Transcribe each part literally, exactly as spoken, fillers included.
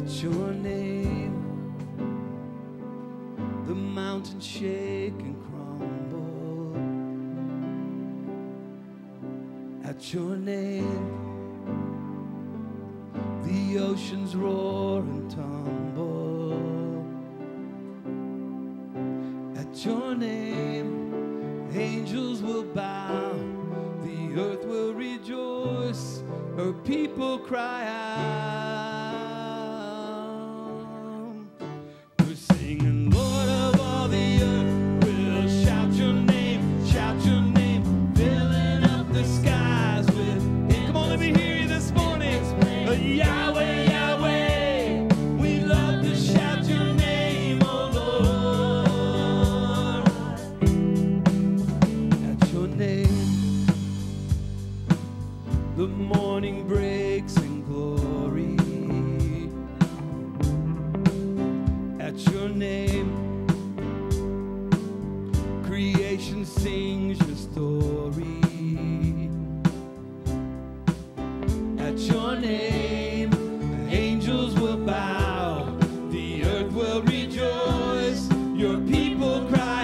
At your name, the mountains shake and crumble. At your name, the oceans roar and tumble. At your name, angels will bow, the earth will rejoice, her people cry out. We're singing, Lord of all the earth, we'll shout your name, shout your name, filling up the skies with. Come on, let me hear you this morning. Uh, Yahweh, Yahweh, we love to shout your name, oh Lord. At your name, the morning breaks in glory. At your name, creation sings your story. At your name, angels will bow, the earth will rejoice, your people cry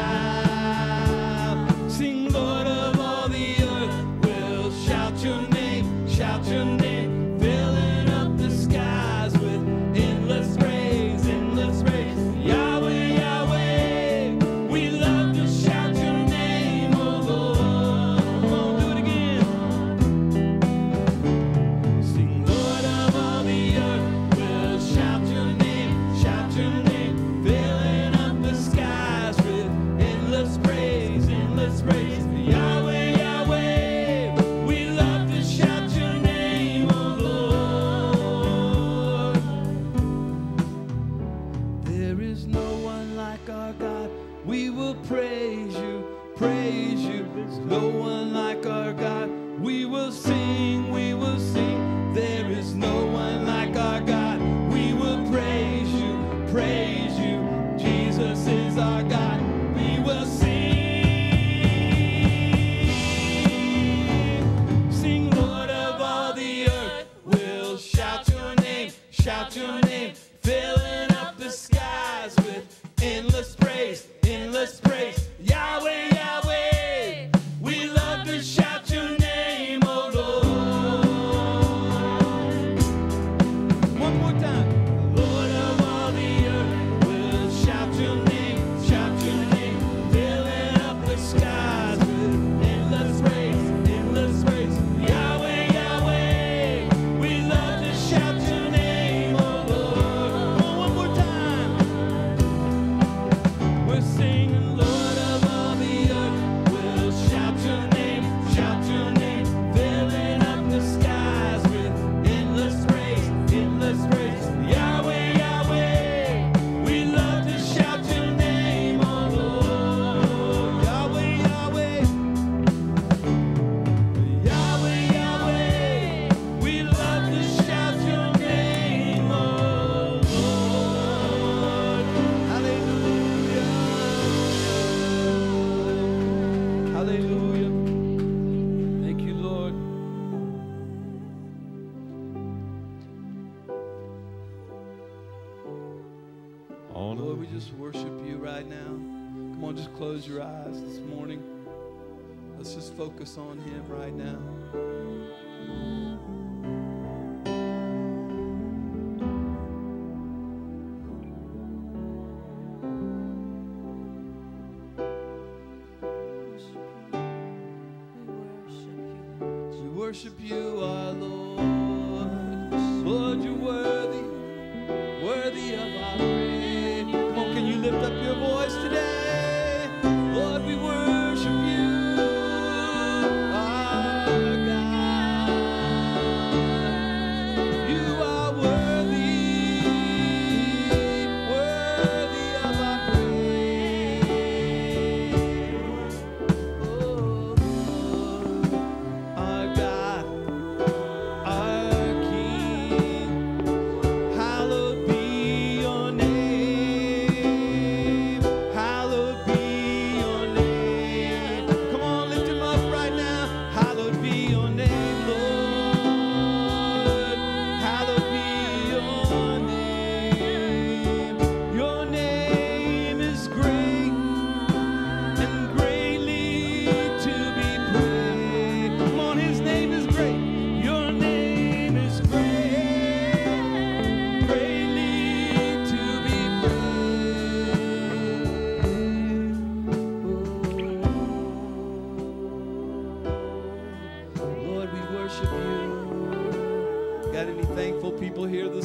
out. Sing, Lord of all the earth, we'll shout your name, shout your name, filling up the skies with endless praise, endless praise. Yahweh, Yahweh, we love to shout your name, oh Lord. Come on, do it again. Sing, Lord of all the earth, we'll shout your name, shout your name, filling up the skies with endless praise, endless praise. Yahweh, Yahweh, we love to shout your name, oh Lord. There is no one like our God. We will praise you, praise you. There's no one like our God. We will sing, we will sing. There is no one like our God. We will praise you, praise you. Jesus is our God. We will sing. Sing, Lord of all the earth, we'll shout your name, shout your name, filling up the skies with endless praise, endless praise. Yahweh, Yahweh, we love to shout your name, oh Lord. One more time. Lord of all the earth, we'll shout your name, shout your name, filling up the skies with endless praise, endless praise. Yahweh, Yahweh, we love to shout your name, oh Lord. Come on, one more time. We're singing, Lord of all the earth, we'll shout your name, shout your name, filling up the skies with endless praise, endless praise. Yahweh, Yahweh, we love to shout your name, oh Lord. Yahweh, Yahweh, Yahweh, Yahweh, we love to shout your name, oh Lord. Hallelujah. Hallelujah. Thank you, Lord. Lord, we just worship you right now. Come on, just close your eyes this morning. Let's just focus on him right now. We worship you, our Lord. Lord, you're worthy, worthy of our praise. Come on, can you lift up your voice today? Lord, we worship you, our God. You are worthy, worthy of our praise. Oh, Lord, our God.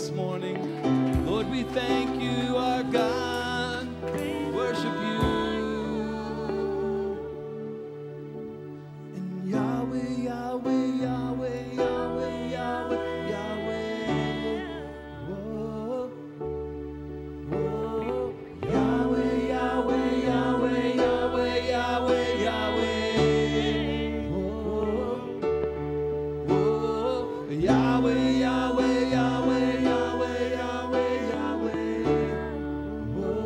this morning. Lord, we thank you, our God. We worship you. And Yahweh, Yahweh, Yahweh, Yahweh, Yahweh, Yahweh. Whoa, whoa. Yahweh, Yahweh, Yahweh, Yahweh, Yahweh, Yahweh. Whoa, whoa. Yahweh, Yahweh, Yahweh, Yahweh, Yahweh, Yahweh. Whoa.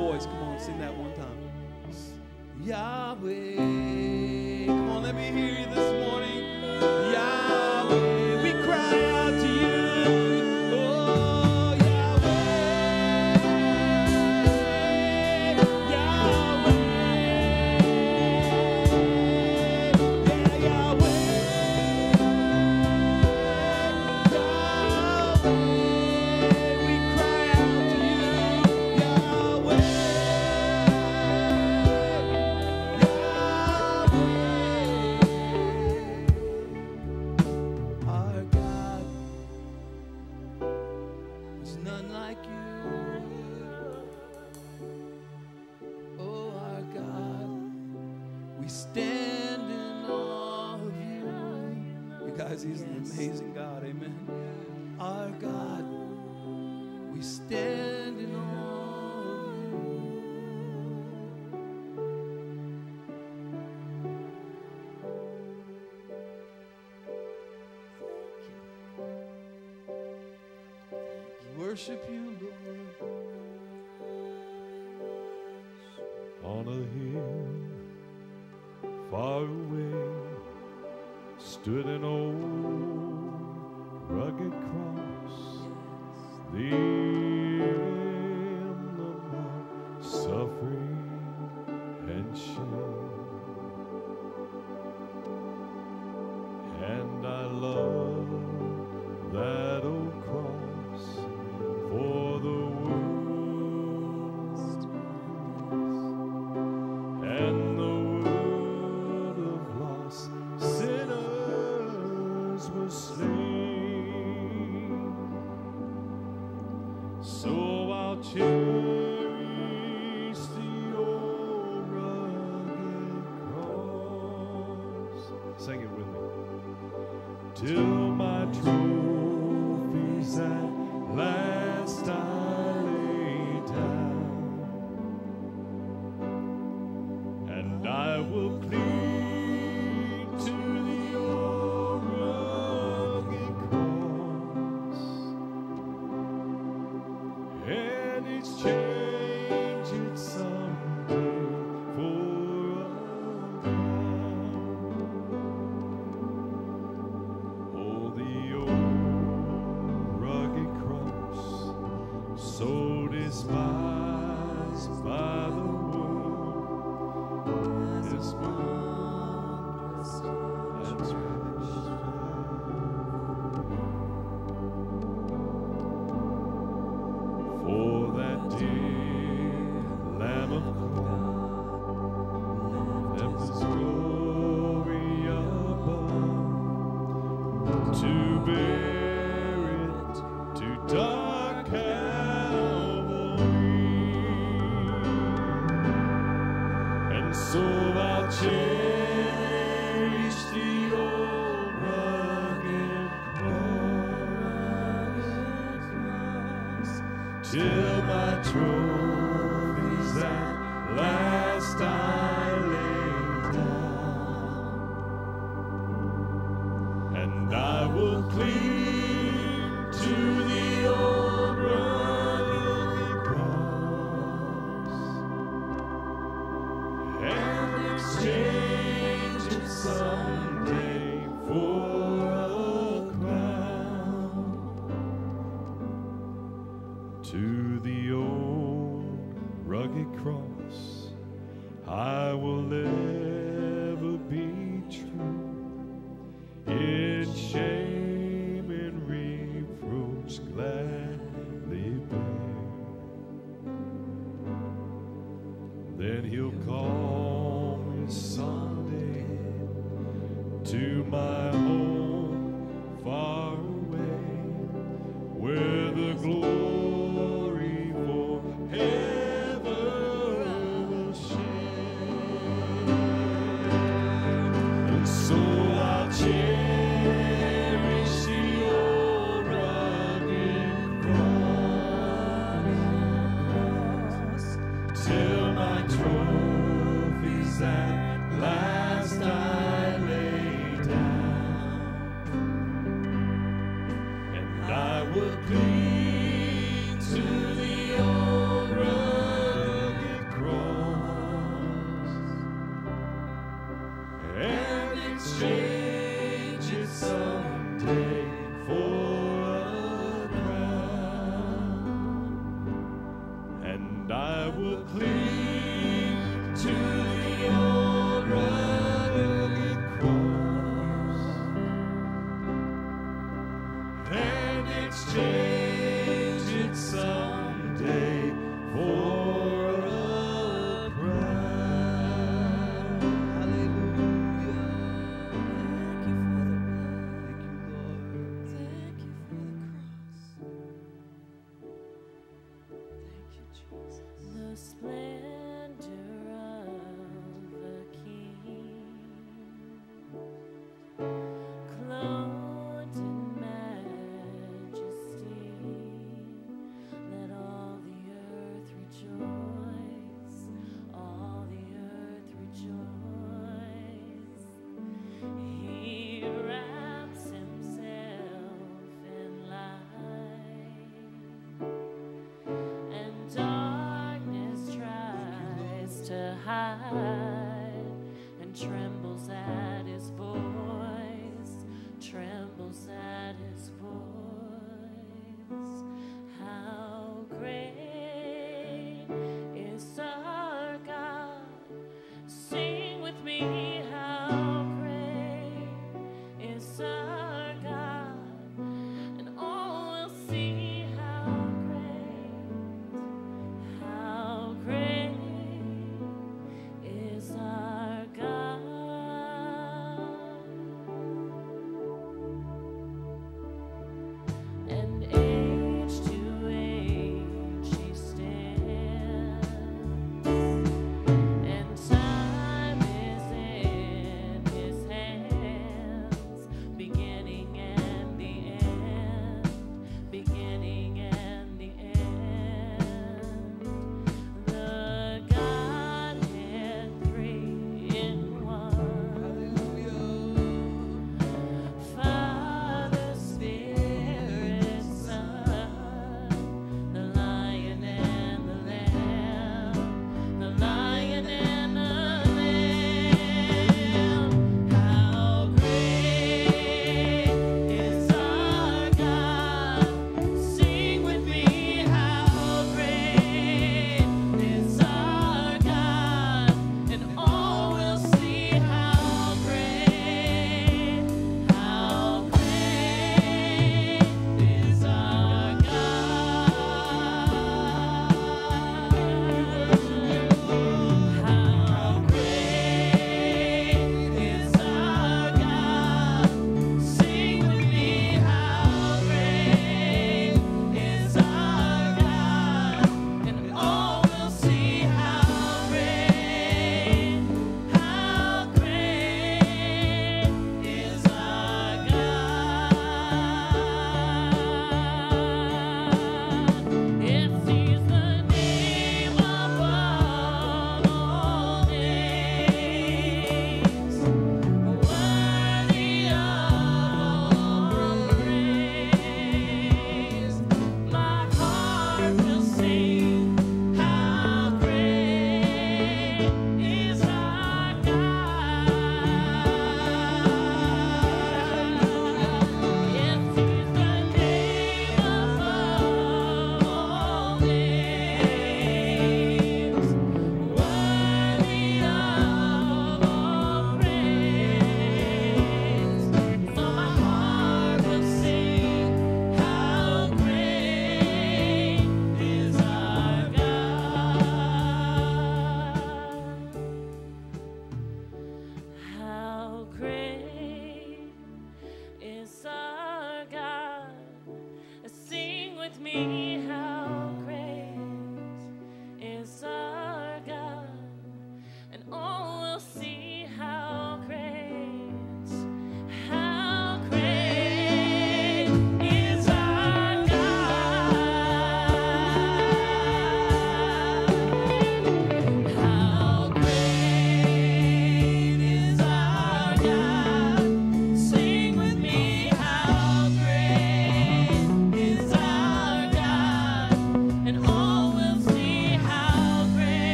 voice. Come on, sing that one time. Yahweh. Come on, let me hear you this morning. Yahweh, we cry out to you. Oh, Yahweh. Yahweh. Yeah, Yahweh. Yahweh, we cry out to you. Yahweh. Our God, there's none like you. Oh, our God, we stand in awe of you. You guys, he's an amazing God, amen. Our God, we stand in awe of you. Worship you, Lord. On a hill far away stood an old rugged cross, the emblem of suffering and shame. And I love that old cross, for the world and the word of lost sinners was slain. So I'll cherish the old rugged cross. Sing it with me. Till my trophies at last I lay down, and I will cling to the old rugged cross, and exchange it someday for a crown. Oh, the old rugged cross, so despised by the world, is wondrous and precious. For that dear Lamb of God left His glory above to bear it to dark Calvary. And so I'll cherish the old rugged cross, till my trophies at last I lay down, and I will cling to the old rugged cross, and exchange it someday for a crown. To the old rugged cross I will ever be true, in shame and reproach gladly bear. Then He'll call me someday to my home far away, where the glory forever will share. And so I'll cherish the old rugged cross, till my trophies at last I lay down, and I will cling to the old rugged and I will cling to the old rugged cross and exchange it someday for a crown. Hallelujah. Thank you, Lord. Thank you for the cross. Thank you, Jesus. The splendor of a king, clothed in majesty, let all the earth rejoice, all the earth rejoice. He wraps himself in light, and darkness tries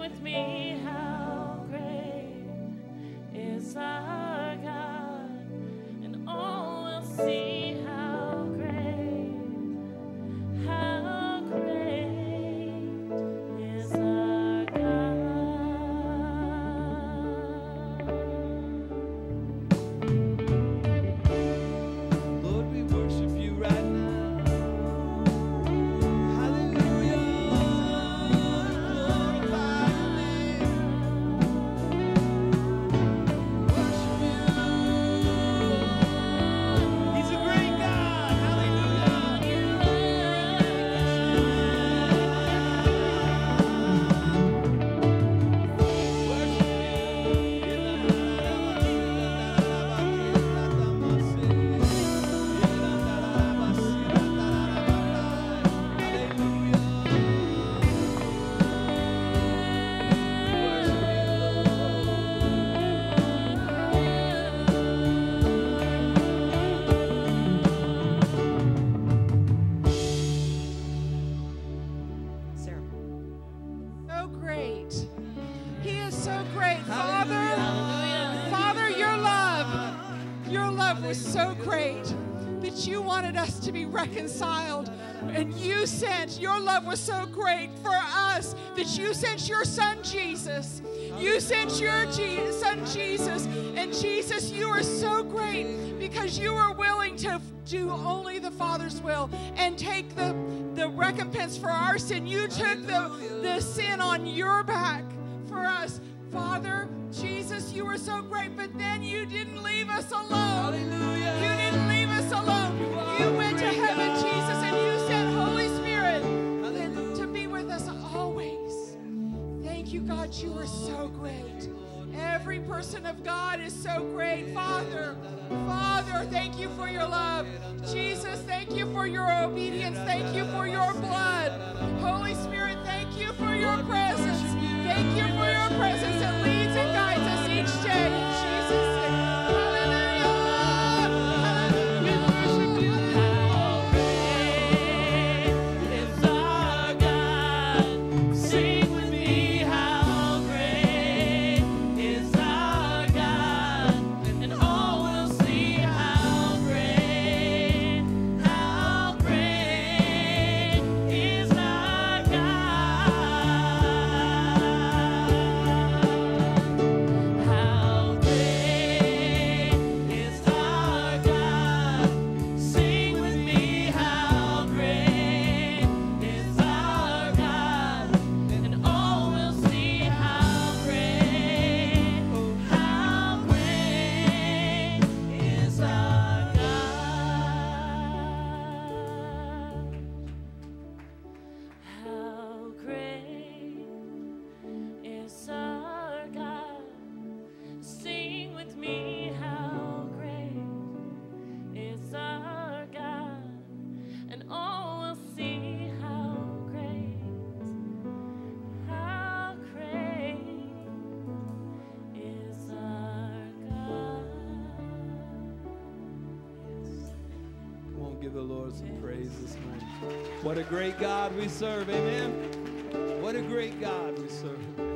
with me, how great is our God, and all will see how great, how great is our God. Lord, we worship you right now. Hallelujah. Glorify your name. Worship you. He's a great God. Sarah. So great. He is so great. Father, Hallelujah. Father, your love, your love was so great that you wanted us to be reconciled. And you sent, your love was so great for us that you sent your son Jesus. You sent your Je- son Jesus. And Jesus, you are so great because you are willing to do only the Father's will and take the, the recompense for our sin. You took the, the sin on your back for us. Father, Jesus, you were so great, but then you didn't leave us alone. Hallelujah. You didn't leave us alone. You went to heaven, Jesus, and you sent Holy Spirit to be with us always. Thank you, God, you are so great. Every person of God is so great. Father, Father, thank you for your love. Jesus, thank you for your obedience. Thank you for your blood. Holy Spirit, thank you for your presence. Thank you for your presence that leads and guides us each day. In Jesus' name. Hallelujah. We worship you. How great is our God? Sing with me, how great is our God, and all will see how great, how great is our God. How great is our God? Sing with me, how great is our God, and all will see how great, how great is our God. How great is our God? Sing with me, how great is our God, and all will see how great, how great is our God. Yes. Come on, give the Lord some praise this morning. What a great God we serve. Amen. What a great God we serve.